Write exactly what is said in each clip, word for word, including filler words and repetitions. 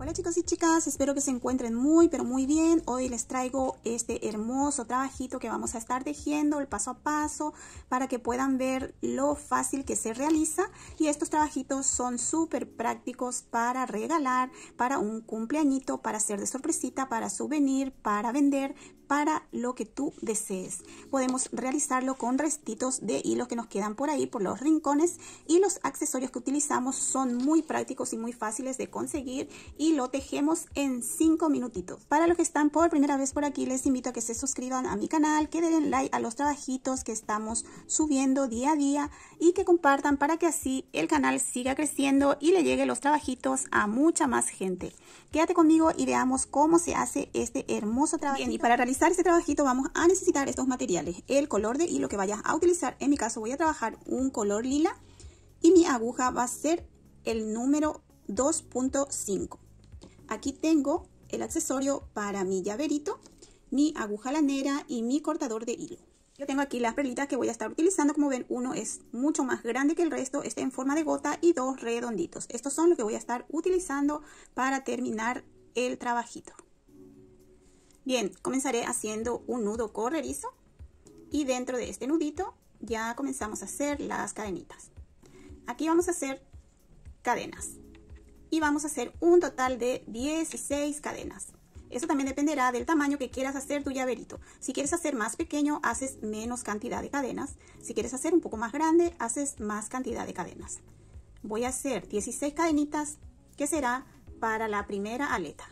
Hola chicos y chicas, espero que se encuentren muy pero muy bien. Hoy les traigo este hermoso trabajito que vamos a estar tejiendo el paso a paso para que puedan ver lo fácil que se realiza. Y estos trabajitos son súper prácticos para regalar, para un cumpleañito, para hacer de sorpresita, para souvenir, para vender, para lo que tú desees. Podemos realizarlo con restitos de hilo que nos quedan por ahí, por los rincones, y los accesorios que utilizamos son muy prácticos y muy fáciles de conseguir y lo tejemos en cinco minutitos. Para los que están por primera vez por aquí, les invito a que se suscriban a mi canal, que den like a los trabajitos que estamos subiendo día a día y que compartan para que así el canal siga creciendo y le lleguen los trabajitos a mucha más gente. Quédate conmigo y veamos cómo se hace este hermoso trabajo. Bien, y para realizar este trabajito vamos a necesitar estos materiales: el color de hilo que vayas a utilizar. En mi caso voy a trabajar un color lila y mi aguja va a ser el número dos punto cinco. Aquí tengo el accesorio para mi llaverito, mi aguja lanera y mi cortador de hilo. Yo tengo aquí las perlitas que voy a estar utilizando. Como ven, uno es mucho más grande que el resto, está en forma de gota, y dos redonditos. Estos son los que voy a estar utilizando para terminar el trabajito. Bien, comenzaré haciendo un nudo corredizo y dentro de este nudito ya comenzamos a hacer las cadenitas. Aquí vamos a hacer cadenas y vamos a hacer un total de dieciséis cadenas. Eso también dependerá del tamaño que quieras hacer tu llaverito. Si quieres hacer más pequeño, haces menos cantidad de cadenas. Si quieres hacer un poco más grande, haces más cantidad de cadenas. Voy a hacer dieciséis cadenitas, que será para la primera aleta.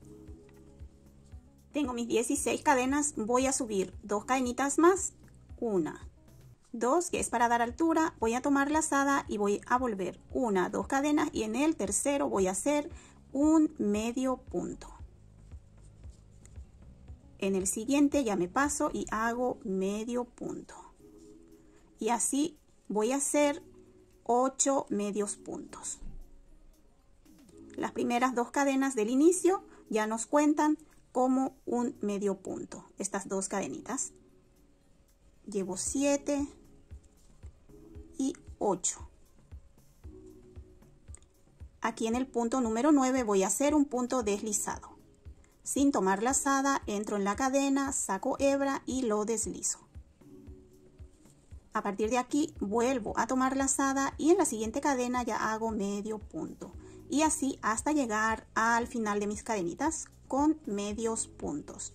Tengo mis dieciséis cadenas, voy a subir dos cadenitas más, una, dos, que es para dar altura. Voy a tomar lazada y voy a volver una, dos cadenas, y en el tercero voy a hacer un medio punto. En el siguiente ya me paso y hago medio punto, y así voy a hacer ocho medios puntos. Las primeras dos cadenas del inicio ya nos cuentan como un medio punto. Estas dos cadenitas llevo siete y ocho. Aquí en el punto número nueve voy a hacer un punto deslizado. Sin tomar lazada, entro en la cadena, saco hebra y lo deslizo. A partir de aquí vuelvo a tomar lazada y en la siguiente cadena ya hago medio punto. Y así hasta llegar al final de mis cadenitas con medios puntos.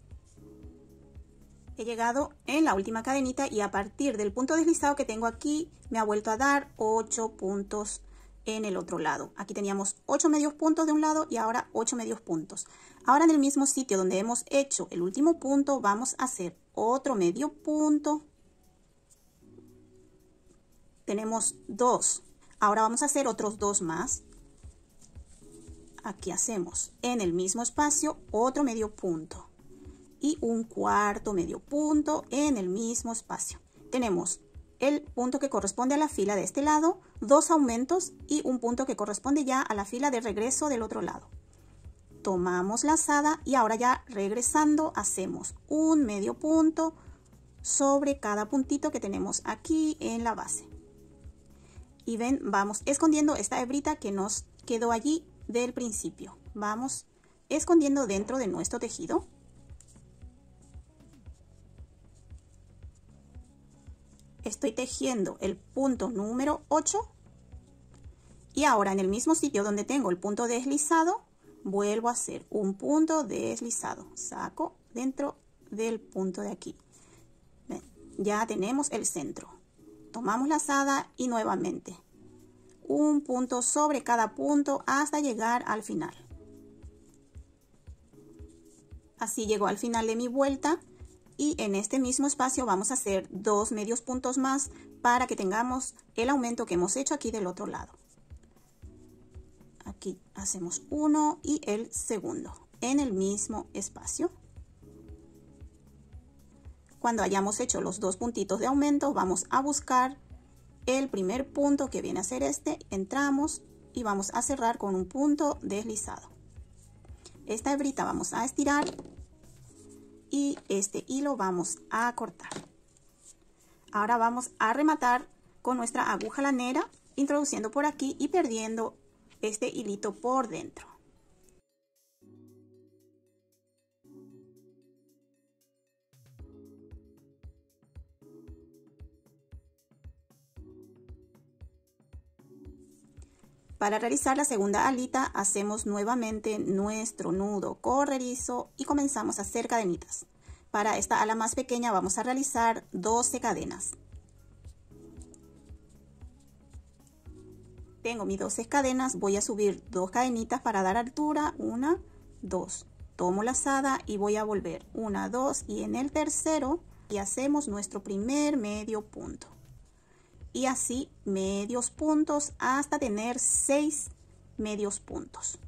He llegado en la última cadenita y a partir del punto deslizado que tengo aquí me ha vuelto a dar ocho puntos en el otro lado. Aquí teníamos ocho medios puntos de un lado y ahora ocho medios puntos. Ahora en el mismo sitio donde hemos hecho el último punto vamos a hacer otro medio punto. Tenemos dos. Ahora vamos a hacer otros dos más. Aquí hacemos en el mismo espacio otro medio punto y un cuarto medio punto en el mismo espacio. Tenemos el punto que corresponde a la fila de este lado, dos aumentos y un punto que corresponde ya a la fila de regreso del otro lado. Tomamos lazada y ahora ya regresando hacemos un medio punto sobre cada puntito que tenemos aquí en la base. Y ven, vamos escondiendo esta hebrita que nos quedó allí del principio. Vamos escondiendo dentro de nuestro tejido. Estoy tejiendo el punto número ocho y ahora en el mismo sitio donde tengo el punto deslizado vuelvo a hacer un punto deslizado. Saco dentro del punto de aquí. Ven, ya tenemos el centro. Tomamos lazada y nuevamente un punto sobre cada punto hasta llegar al final. Así llego al final de mi vuelta y en este mismo espacio vamos a hacer dos medios puntos más para que tengamos el aumento que hemos hecho aquí del otro lado. Aquí hacemos uno y el segundo en el mismo espacio. Cuando hayamos hecho los dos puntitos de aumento vamos a buscar el primer punto, que viene a ser este, entramos y vamos a cerrar con un punto deslizado. Esta hebrita vamos a estirar y este hilo vamos a cortar. Ahora vamos a rematar con nuestra aguja lanera, introduciendo por aquí y perdiendo este hilito por dentro. Para realizar la segunda alita hacemos nuevamente nuestro nudo corredizo y comenzamos a hacer cadenitas. Para esta ala más pequeña vamos a realizar doce cadenas. Tengo mis doce cadenas, voy a subir dos cadenitas para dar altura, una, dos. Tomo lazada y voy a volver, una, dos, y en el tercero y hacemos nuestro primer medio punto. Y así medios puntos hasta tener seis medios puntos.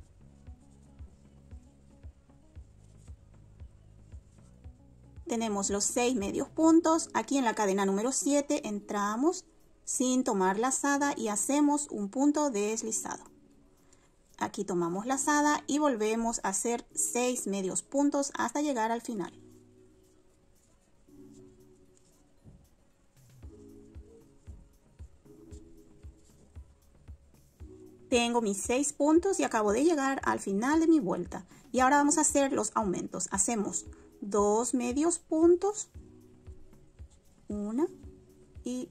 Tenemos los seis medios puntos. Aquí en la cadena número siete entramos sin tomar lazada y hacemos un punto deslizado. Aquí tomamos lazada y volvemos a hacer seis medios puntos hasta llegar al final. Tengo mis seis puntos y acabo de llegar al final de mi vuelta. Y ahora vamos a hacer los aumentos. Hacemos dos medios puntos, una y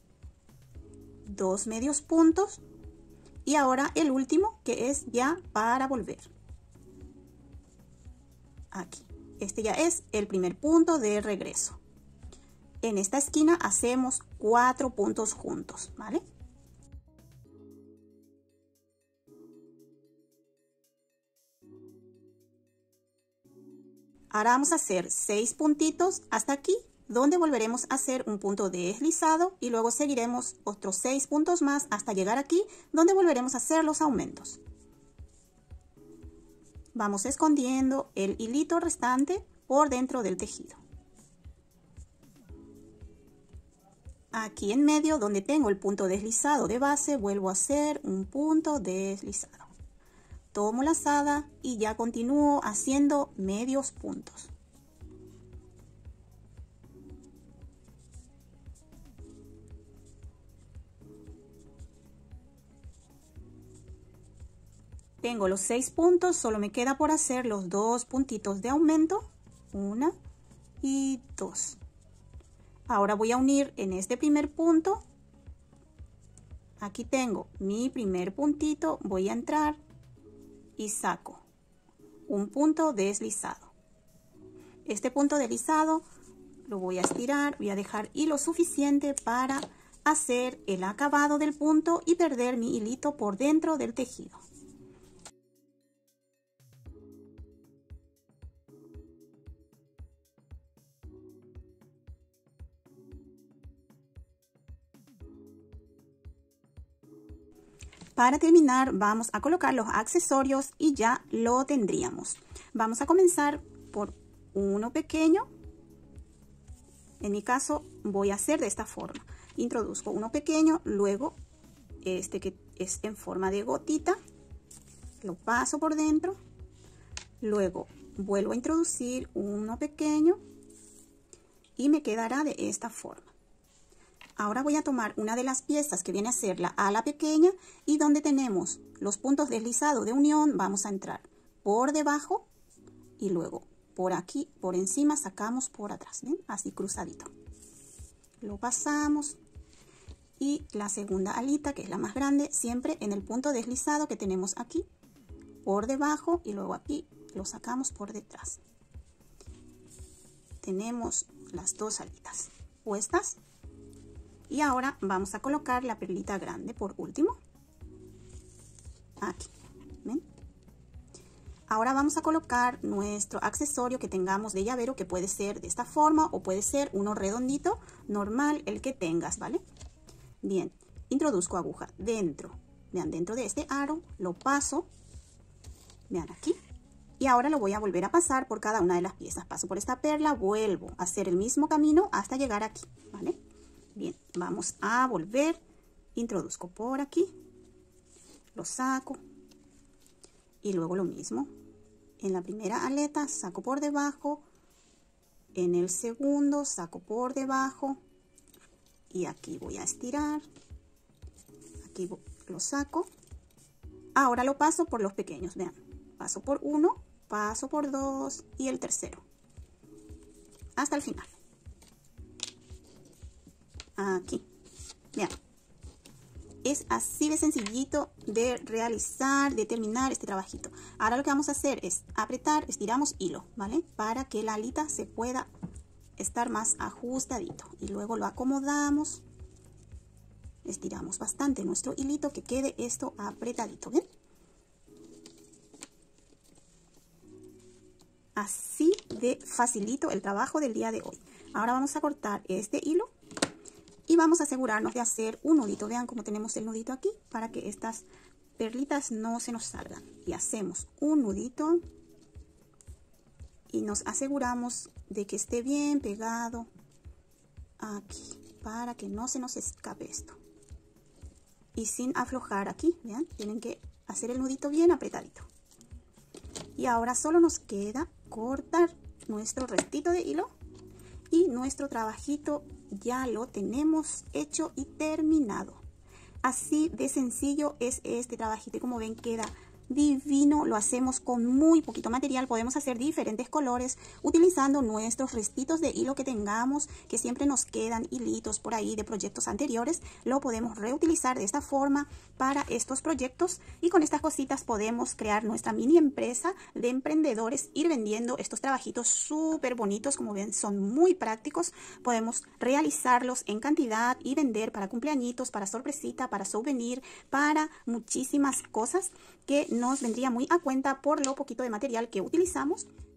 dos medios puntos, y ahora el último, que es ya para volver. Aquí, este ya es el primer punto de regreso. En esta esquina hacemos cuatro puntos juntos, ¿vale? Ahora vamos a hacer seis puntitos hasta aquí, donde volveremos a hacer un punto deslizado y luego seguiremos otros seis puntos más hasta llegar aquí, donde volveremos a hacer los aumentos. Vamos escondiendo el hilito restante por dentro del tejido. Aquí en medio, donde tengo el punto deslizado de base, vuelvo a hacer un punto deslizado. Tomo lazada y ya continúo haciendo medios puntos. Tengo los seis puntos, solo me queda por hacer los dos puntitos de aumento, una y dos. Ahora voy a unir en este primer punto. Aquí tengo mi primer puntito, voy a entrar y saco un punto deslizado. Este punto deslizado lo voy a estirar, voy a dejar hilo suficiente para hacer el acabado del punto y perder mi hilito por dentro del tejido. Para terminar vamos a colocar los accesorios y ya lo tendríamos. Vamos a comenzar por uno pequeño. En mi caso voy a hacer de esta forma. Introduzco uno pequeño, luego este que es en forma de gotita, lo paso por dentro, luego vuelvo a introducir uno pequeño y me quedará de esta forma. Ahora voy a tomar una de las piezas que viene a ser la ala pequeña y donde tenemos los puntos deslizados de unión vamos a entrar por debajo y luego por aquí, por encima sacamos por atrás, ¿ven? Así cruzadito. Lo pasamos y la segunda alita, que es la más grande, siempre en el punto deslizado que tenemos aquí, por debajo y luego aquí lo sacamos por detrás. Tenemos las dos alitas puestas. Y ahora vamos a colocar la perlita grande por último. Aquí, ¿ven? Ahora vamos a colocar nuestro accesorio que tengamos de llavero, que puede ser de esta forma o puede ser uno redondito, normal, el que tengas, ¿vale? Bien, introduzco aguja dentro, vean, dentro de este aro, lo paso, vean aquí. Y ahora lo voy a volver a pasar por cada una de las piezas. Paso por esta perla, vuelvo a hacer el mismo camino hasta llegar aquí, ¿vale? Bien, vamos a volver, introduzco por aquí, lo saco y luego lo mismo. En la primera aleta saco por debajo, en el segundo saco por debajo y aquí voy a estirar, aquí lo saco. Ahora lo paso por los pequeños, vean, paso por uno, paso por dos y el tercero, hasta el final. Aquí, vean, Es así de sencillito de realizar, de terminar este trabajito. Ahora lo que vamos a hacer es apretar, estiramos hilo, ¿vale? Para que la alita se pueda estar más ajustadito. Y luego lo acomodamos. Estiramos bastante nuestro hilito, que quede esto apretadito, ¿bien? Así de facilito el trabajo del día de hoy. Ahora vamos a cortar este hilo y vamos a asegurarnos de hacer un nudito. Vean cómo tenemos el nudito aquí para que estas perlitas no se nos salgan. Y hacemos un nudito y nos aseguramos de que esté bien pegado aquí para que no se nos escape esto. Y sin aflojar aquí, vean, tienen que hacer el nudito bien apretadito. Y ahora solo nos queda cortar nuestro restito de hilo y nuestro trabajito ya lo tenemos hecho y terminado. Así de sencillo es este trabajito y como ven queda divino. Lo hacemos con muy poquito material. Podemos hacer diferentes colores utilizando nuestros restitos de hilo que tengamos, que siempre nos quedan hilitos por ahí de proyectos anteriores. Lo podemos reutilizar de esta forma para estos proyectos y con estas cositas podemos crear nuestra mini empresa de emprendedores, ir vendiendo estos trabajitos súper bonitos. Como ven, son muy prácticos. Podemos realizarlos en cantidad y vender para cumpleañitos, para sorpresita, para souvenir, para muchísimas cosas que nos vendría muy a cuenta por lo poquito de material que utilizamos.